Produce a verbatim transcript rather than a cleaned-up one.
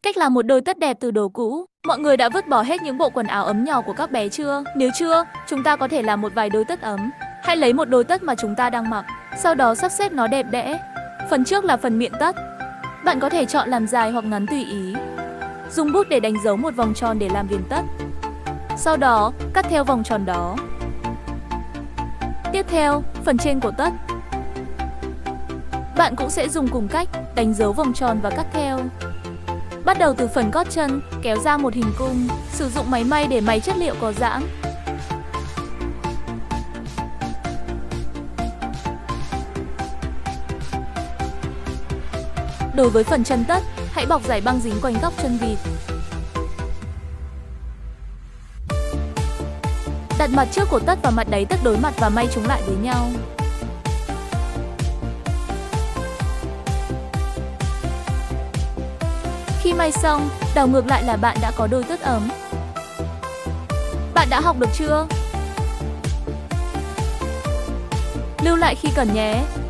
Cách làm một đôi tất đẹp từ đồ cũ. Mọi người đã vứt bỏ hết những bộ quần áo ấm nhỏ của các bé chưa? Nếu chưa, chúng ta có thể làm một vài đôi tất ấm. Hãy lấy một đôi tất mà chúng ta đang mặc, sau đó sắp xếp nó đẹp đẽ. Phần trước là phần miệng tất. Bạn có thể chọn làm dài hoặc ngắn tùy ý. Dùng bút để đánh dấu một vòng tròn để làm viền tất. Sau đó, cắt theo vòng tròn đó. Tiếp theo, phần trên của tất. Bạn cũng sẽ dùng cùng cách, đánh dấu vòng tròn và cắt theo. Bắt đầu từ phần gót chân, kéo ra một hình cung, sử dụng máy may để may chất liệu có giãn. Đối với phần chân tất, hãy bọc dải băng dính quanh góc chân vịt. Đặt mặt trước của tất và mặt đáy tất đối mặt và may chúng lại với nhau. Khi may xong, đảo ngược lại là bạn đã có đôi tất ấm. Bạn đã học được chưa? Lưu lại khi cần nhé!